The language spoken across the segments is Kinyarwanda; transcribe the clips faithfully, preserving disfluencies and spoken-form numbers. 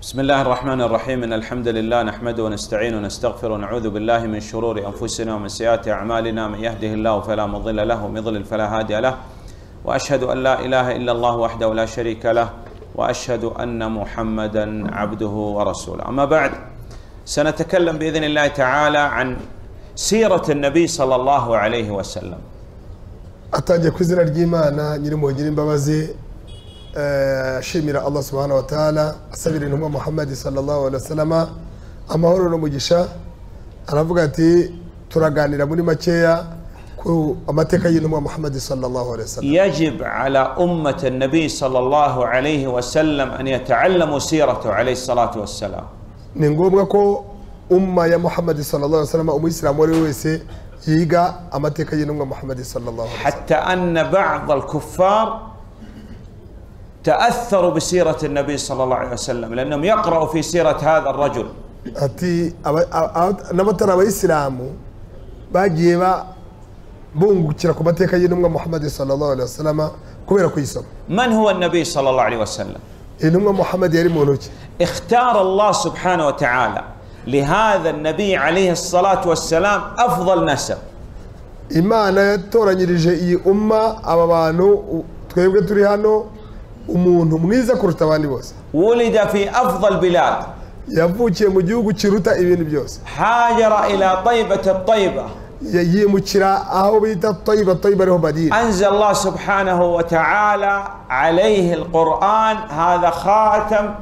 بسم الله الرحمن الرحيم. إن الحمد لله نحمده ونستعين ونستغفر ونعوذ بالله من شرور أنفسنا ومن سيئات أعمالنا. من يهده الله فلا مضل له ومن يضلل فلا هادي له، وأشهد أن لا إله إلا الله وحده لا شريك له، وأشهد أن محمدا عبده ورسوله. أما بعد، سنتكلم بإذن الله تعالى عن سيرة النبي صلى الله عليه وسلم. أتاجي كوزنا الجيمانا نيرمو جيرين بابازي شمير الله سبحانه وتعالى أسبير إنه محمد صلى الله عليه وسلم أما هو نمجيشا أنا فقطي تراجعني لمن ما شيء كو أما تكين محمد صلى الله عليه وسلم. يجب على أمة النبي صلى الله عليه وسلم أن يتعلموا سيرته عليه الصلاة والسلام. نقول كو أمة يا محمد صلى الله عليه وسلم أم إسلام ولويسي يجا أما تكين محمد صلى الله عليه وسلم. حتى أن بعض الكفار تأثروا بسيرة النبي صلى الله عليه وسلم لأنهم يقرأوا في سيرة هذا الرجل. أتي نمتنا بإسلام باجيبا بونغ تشركوا بتيكا ينوم محمد صلى الله عليه وسلم كويرا كويسم. من هو النبي صلى الله عليه وسلم؟ ينوم محمد يري مونوج. اختار الله سبحانه وتعالى لهذا النبي عليه الصلاة والسلام أفضل نسب. إما أنا تورا نيجي أمة أبابانو تكيف تريهانو umuntu mwiza kuruta abandi bose. ولد في أفضل بلاد. yavukiye mu gihugu kiruta ibintu byose. هاجر إلى طيبة الطيبة. yimukira aho bita طيبة طيبة له بديل. أنزل الله سبحانه وتعالى عليه القرآن، هذا خاتم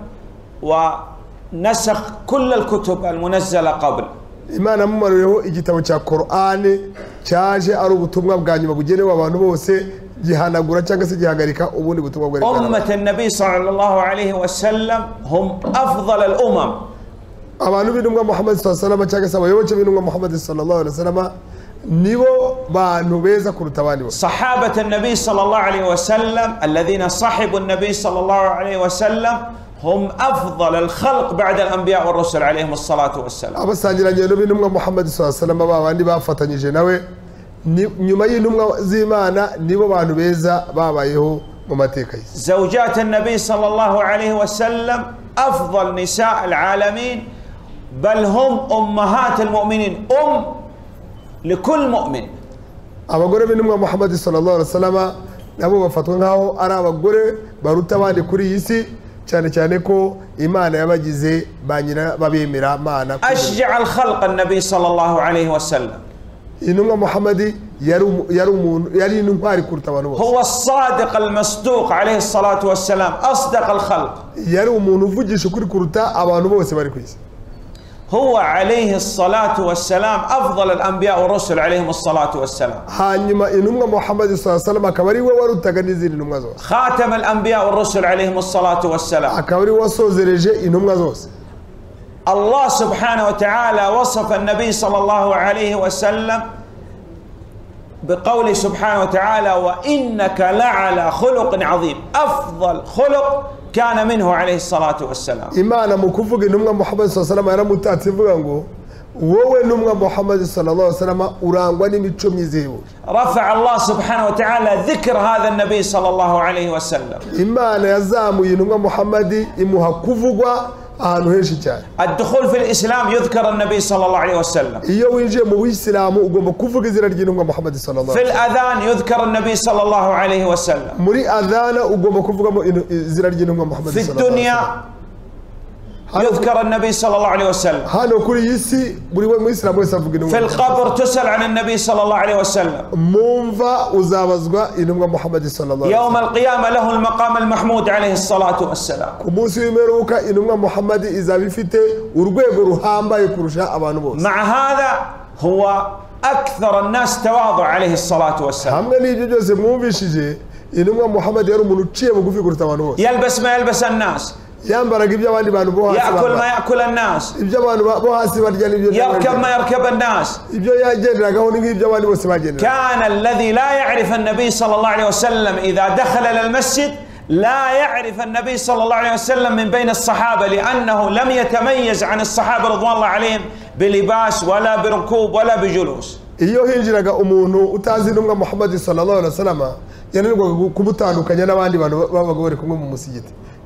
ونسخ كل الكتب المنزلة قبل. Imana mumariho igitabo cya Qur'ani cyaje ari ubutumwa bwa nyuma bugenewe abantu bose gihanagura cyangwa se gihagarika ubundi butumwa bwa أمة النبي صلى الله عليه وسلم هم أفضل الأمم. abantu b'intumwa Muhammad sallallahu alaihi wasallam cyangwa se abayoboke b'intumwa Muhammad sallallahu alaihi wasallam nibo bantu beza kuruta abandi bose. صحابة النبي صلى الله عليه وسلم الذين صحبوا النبي صلى الله عليه وسلم هم أفضل الخلق بعد الأنبياء والرسل عليهم الصلاة والسلام. abasangiranye n'intumwa Muhammad sallallahu alaihi wasallam babandi bafatanyije nawe nyuma y'intumwa z'Imana nibo bantu beza babayeho mu mateka y'isi. زوجات النبي صلى الله عليه وسلم أفضل نساء العالمين، بل هم أمهات المؤمنين، أم لكل مؤمن. abagore b'intumwa Muhammad sallallahu alaihi wasallam nabo bafatwa nkaho ari abagore baruta abandi kuri iyi si, cyane cyane ko Imana yabagize banyira babemera Mana. أشجع الخلق النبي صلى الله عليه وسلم. intumwa Muhammad yari yari umuntu yari intwari kuruta abantu bose. هو الصادق المصدوق عليه الصلاة والسلام، أصدق الخلق. yari umuntu uvugisha ukuri kuruta abantu bose bari ku isi. هو عليه الصلاة والسلام أفضل الأنبياء والرسل عليهم الصلاة والسلام. hanyuma intumwa Muhammad sallallahu alaihi wasallam akaba ari we warutaga n'izindi ntumwa zose. خاتم الأنبياء والرسل عليهم الصلاة والسلام. akaba ari wasozereje intumwa zose. الله سبحانه وتعالى وصف النبي صلى الله عليه وسلم بقوله سبحانه وتعالى: وإنك لعلى خلق عظيم. أفضل خلق كان منه عليه الصلاة والسلام. Imana mu kuvuga intumwa Muhammad sallallahu alaihi wasallam yaramutatse ivuga ngo wowe ntumwa Muhammad sallallahu alaihi wasallam urangwa n'imico myiza. رفع الله سبحانه وتعالى ذكر هذا النبي صلى الله عليه وسلم. Imana yazamuye intumwa Muhammad imuha kuvugwa ahantu henshi cyane. الدخول في الإسلام يذكر النبي صلى الله عليه وسلم. iyo winjiye mu Isilamu ugomba kuvuga izina ry'intumwa Muhammad sallallahu في alaihi wasallam. الأذان يذكر النبي صلى الله عليه وسلم. muri adhana ugomba kuvugamo izina ry'intumwa Muhammad في sallallahu alaihi الدنيا wasallam. يذكر النبي صلى الله عليه وسلم. hano kuri iyi si buri we mu Isilamu wese avuga intumwa. في القبر تسأل عن النبي صلى الله عليه وسلم. mumva uzabazwa intumwa Muhammad sallallahu alaihi يوم القيامة له المقام المحمود عليه الصلاة والسلام. ku munsi w'imperuka intumwa Muhammad izaba ifite urwego ruhambaye kurusha abantu bose. مع هذا هو أكثر الناس تواضع عليه الصلاة والسلام. hamwe n'ibyo byose mwumvishije intumwa Muhammad yari umuntu uciye bugufi kuruta abantu bose. يلبس ما يلبس الناس. yambaraga ibyo abandi bantu bo hasi يأكل ما يأكل الناس. ibyo abantu bo hasi barya n'ibyo يركب ما يركب الناس. ibyo yagenderagaho n'ibyo abandi bose bagendera. كان الذي لا يعرف النبي صلى الله عليه وسلم إذا دخل إلى المسجد لا يعرف النبي صلى الله عليه وسلم من بين الصحابة، لأنه لم يتميز عن الصحابة رضوان الله عليهم بلباس ولا بركوب ولا بجلوس. iyo hinjiraga umuntu utazi intumwa Muhammad sallallahu alaihi wasallam yanirwaga kumutandukanya n'abandi bantu babaga bari kumwe mu musigiti.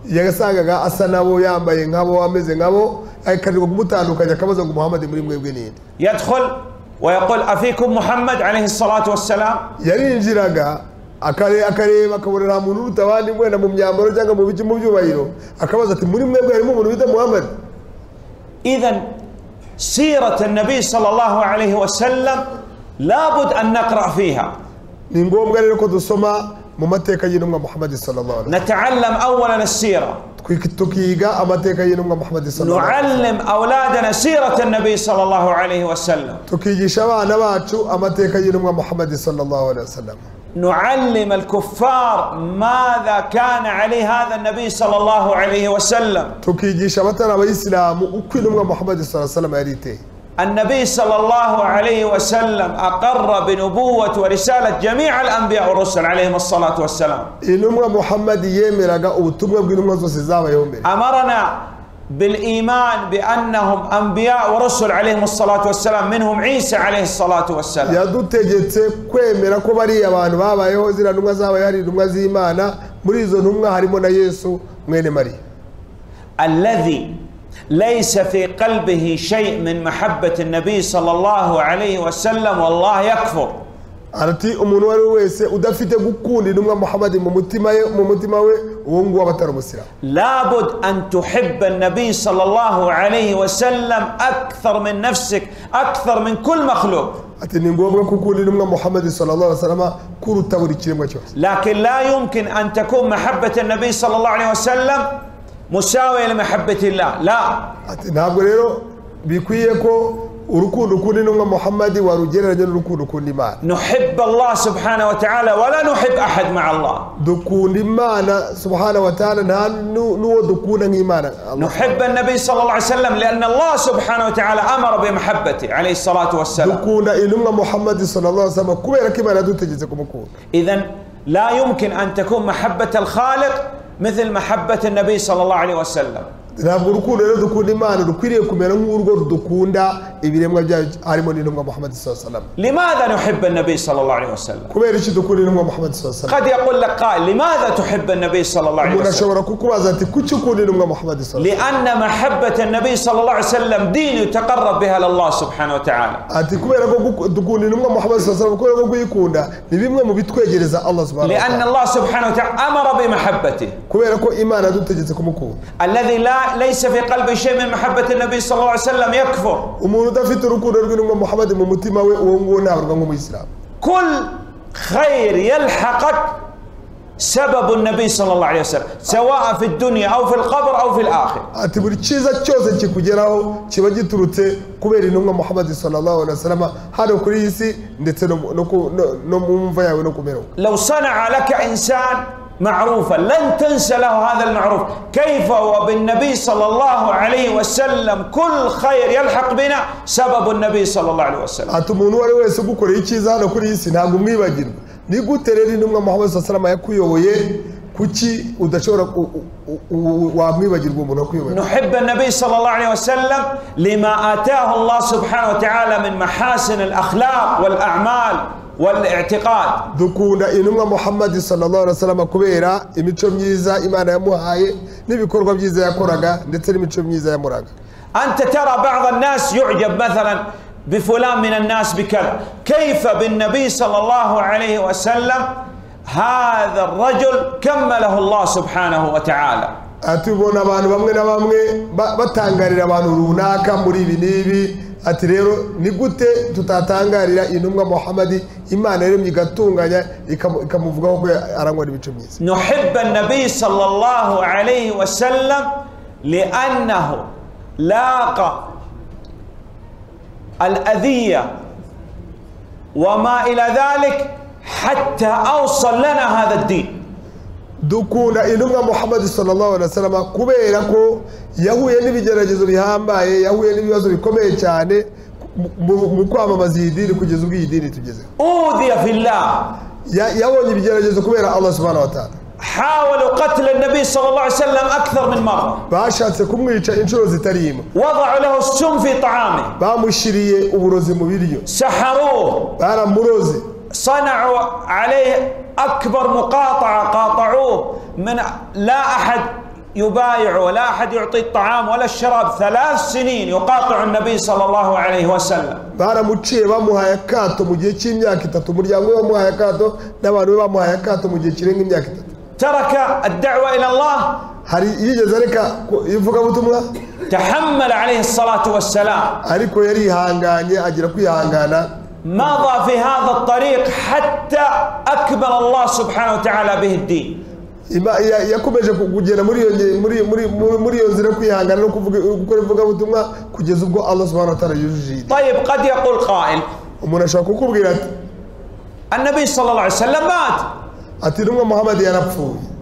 yagasangaga asa nabo yambaye nkabo ameze nkabo akarirwa kumutandukanya akabaza ngo Muhammad muri mwebwe ninde يدخل ويقول أفيكم محمد عليه الصلاة والسلام yarinjiraga akare akareba akabonera muntu urutabandi mwenda mu myambaro cyangwa mu biki mu byubahiro akabaza ati muri mwebwe harimo umuntu wita Muhammad. إذن سيرة النبي صلى الله عليه وسلم لابد أن نقرأ فيها. ni ngombwa rero ko dusoma mu mateka y'intumwa Muhammad sallallahu alaihi wasallam. نتعلم أولا السيرة. tukiga amateka y'intumwa Muhammad sallallahu alaihi wasallam. نعلم أولادنا سيرة النبي صلى الله عليه وسلم. tukigisha abana bacu amateka y'intumwa Muhammad sallallahu alaihi wasallam. نعلم الكفار ماذا كان عليه هذا النبي صلى الله عليه وسلم. tukigisha abatari abayisilamu uko intumwa Muhammad sallallahu alaihi wasallam yariteye. النبي صلى الله عليه وسلم أقر بنبوة ورسالة جميع الأنبياء والرسل عليهم الصلاة والسلام. intumwa Muhammad yemeraga ubutumwa bw'intumwa zose zabayeho mbere. أمرنا بالإيمان بأنهم أنبياء ورسل عليهم الصلاة والسلام منهم عيسى عليه الصلاة والسلام. yadutegetse kwemera ko bari abantu babayeho zira ntumwa zabaye hari intumwa z'Imana muri izo ntumwa harimo na Yesu mwene Mariya. الذي ليس في قلبه شيء من محبة النبي صلى الله عليه وسلم والله يكفر. arati umuntu wari wese udafite gukunda intumwa Muhammad mu mutima we mu mutima we uwo nguwo abatari umusiramu. لابد أن تحب النبي صلى الله عليه وسلم أكثر من نفسك أكثر من كل مخلوق. ati ni ngombwa gukunda intumwa Muhammad sallallahu alaihi wasallam kuruta buri kiremwa cyose. لكن لا يمكن أن تكون محبة النبي صلى الله عليه وسلم مساوية لمحبة الله. لا. ati ntabwo rero bikwiye ko urukundo ukunda intumwa Muhammad warugereranya n'urukundo ukunda Imana. نحب الله سبحانه وتعالى ولا نحب أحد مع الله. dukunda Imana subhanahu wa ta'ala nta nuwo dukunda nk'Imana. نحب النبي صلى الله عليه وسلم لأن الله سبحانه وتعالى أمر بمحبته عليه الصلاة والسلام. dukunda intumwa Muhammad sallallahu alaihi wasallam kubera ko Imana yadutegetse kumukunda. إذن لا يمكن أن تكون محبة الخالق مثل محبة النبي صلى الله عليه وسلم. ntabwo urukundo rero dukunda Imana rukwiriye kumera nk'urwo dukunda ibiremwa byayo harimo n'intumwa Muhammad sallallahu alaihi wasallam. لماذا نحب النبي صلى الله عليه وسلم؟ kubera iki dukunda intumwa Muhammad sallallahu alaihi wasallam. قد يقول لك قائل لماذا تحب النبي صلى الله عليه umuntu وسلم؟ ashobora kukubaza ati kuki ukunda intumwa Muhammad sallallahu alaihi wasallam. لأن محبة النبي صلى الله عليه وسلم دين يتقرب بها لله سبحانه وتعالى. ati kubera ko dukunda intumwa Muhammad sallallahu alaihi wasallam kubera ko kuyikunda ni bimwe mu bitwegereza Allah subhanahu wa ta'ala. لأن الله سبحانه وتعالى أمر بمحبته. kubera ko Imana yadutegetse kumukunda. الذي لا ليس في قلبه شيء من محبة النبي صلى الله عليه وسلم يكفر. umuntu udafite urukundo rw'intumwa Muhammad mu mutima we uwo nguwo ntabarwa nk'umuyisilamu. كل خير يلحقك سبب النبي صلى الله عليه وسلم سواء في الدنيا أو في القبر أو في الآخر. ati buri cyiza cyose kikugeraho kiba giturutse kubera intumwa Muhammad sallallahu alaihi wasallam hano kuri iyi si ndetse no mu mva yawe no kumera. لو صنع لك إنسان معروفا لن تنسى له هذا المعروف. كيف وبالنبي صلى الله عليه وسلم كل خير يلحق بنا سبب النبي صلى الله عليه وسلم. ati umuntu wari wese ugukoreye icyiza hano kuri iyi si ntabwo umwibagirwa. ni gute rero intumwa Muhammad sallallahu alaihi wasallam yakuyoboye kuki udashobora wamwibagirwa umuntu wakuyoboye. نحب النبي صلى الله عليه وسلم لما آتاه الله سبحانه وتعالى من محاسن الأخلاق والأعمال والاعتقاد. dukunda intumwa Muhammad sallallahu alaihi wasallam kubera imico myiza Imana yamuhaye n'ibikorwa byiza yakoraga ndetse n'imico myiza yamuraga. أنت ترى بعض الناس يعجب مثلا بفلان من الناس بكذا. كيف بالنبي صلى الله عليه وسلم هذا الرجل كمله الله سبحانه وتعالى. atubona abantu bamwe na bamwe batangarira abantu runaka muri ibi nibi. ati rero ni gute tutatangarira intumwa Muhammad Imana rero igatunganya ikamuvugaho ko arangwa n'imico myiza. نحب النبي صلى الله عليه وسلم لأنه لاقى الأذية وما إلى ذلك حتى أوصل لنا هذا الدين. dukunda intumwa Muhammad sallallahu alaihi wasallam kubera ko yahuye n'ibigeragezo bihambaye yahuye n'ibibazo bikomeye cyane mu kwamamaza iyi dini kugeza ubwo iyi dini tugeze. أوذي في الله. yabonye ibigeragezo kubera Allah subhanahu wa ta'ala. حاولوا قتل النبي صلى الله عليه وسلم أكثر من مرة. bashatse kumwica inshuro zitari imwe. وضعوا له السم في طعامه. bamushiriye uburozi mu biryo. سحروه. baramuroze. صنعوا عليه أكبر مقاطعة قاطعوه من لا أحد يبايع ولا أحد يعطي الطعام ولا الشراب. ثلاث سنين يقاطع النبي صلى الله عليه وسلم. baramuciye bamuhaye akato mu gihe cy'imyaka itatu, umuryango we bamuhaye akato n'abantu be bamuhaye akato mu gihe kirenga imyaka itatu. ترك الدعوة إلى الله. hari yigeze areka ivugabutumwa? تحمل عليه الصلاة والسلام. ariko yarihanganye agira kwihangana. مضى في هذا الطريق حتى أكمل الله سبحانه وتعالى به الدين. yakomeje kugenda muri muri muri muri iyo nzira kwihangana no kuvuga gukora ivugabutumwa kugeza ubwo Allah subhanahu wa ta'ala yujije. طيب قد يقول قائل umuntu ashaka kukubwira ati النبي صلى الله عليه وسلم مات. ati n'umwe Muhammad yarapfuye.